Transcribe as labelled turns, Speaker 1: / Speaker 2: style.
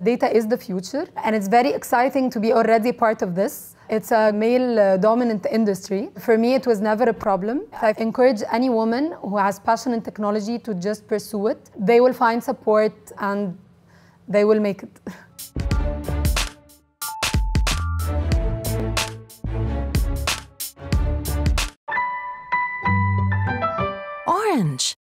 Speaker 1: Data is the future, and it's very exciting to be already part of this. It's a male-dominant industry. For me, it was never a problem. I encourage any woman who has passion in technology to just pursue it. They will find support and they will make it.
Speaker 2: Orange.